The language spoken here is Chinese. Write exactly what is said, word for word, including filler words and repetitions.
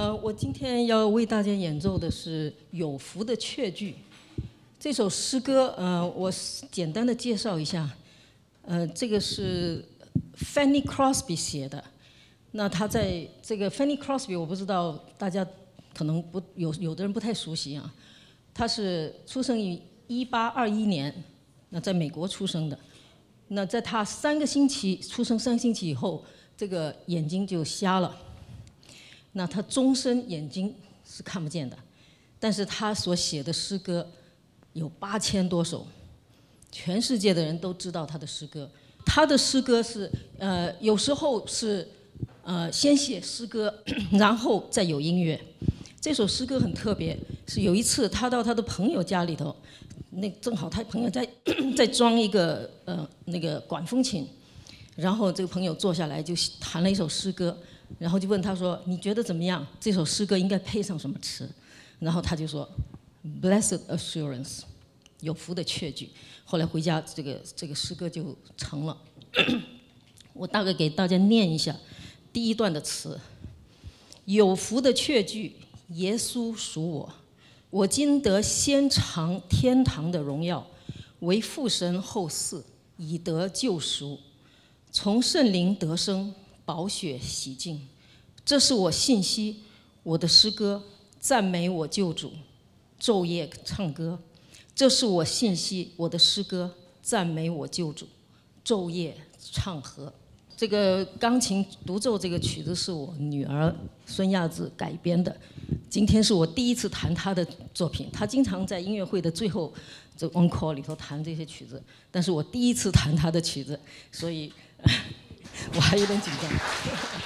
呃，我今天要为大家演奏的是《有福的雀句》这首诗歌。呃，我简单的介绍一下。呃，这个是 Fanny Crosby 写的。那他在这个 Fanny Crosby， 我不知道大家可能不有有的人不太熟悉啊。他是出生于一八二一年，那在美国出生的。那在他三个星期出生三星期以后，这个眼睛就瞎了。那他终身眼睛是看不见的，但是他所写的诗歌有八千多首，全世界的人都知道他的诗歌。他的诗歌是呃，有时候是呃先写诗歌，然后再有音乐。这首诗歌很特别，是有一次他到他的朋友家里头，那正好他朋友在在装一个呃那个管风琴，然后这个朋友坐下来就弹了一首诗歌。然后就问他说：“你觉得怎么样？这首诗歌应该配上什么词？”然后他就说 ：“Blessed assurance， 有福的确据。”后来回家，这个这个诗歌就成了。我大概给大家念一下第一段的词：“有福的确据，耶稣属我，我今得先尝天堂的荣耀，为父神后嗣，以得救赎，从圣灵得生。”宝血洗净，这是我信息，我的诗歌，赞美我救主，昼夜唱歌。这是我信息，我的诗歌，赞美我救主，昼夜唱和。这个钢琴独奏这个曲子是我女儿孙亚子改编的，今天是我第一次弹她的作品。她经常在音乐会的最后这 encore 里头弹这些曲子，但是我第一次弹她的曲子，所以。我还有点紧张。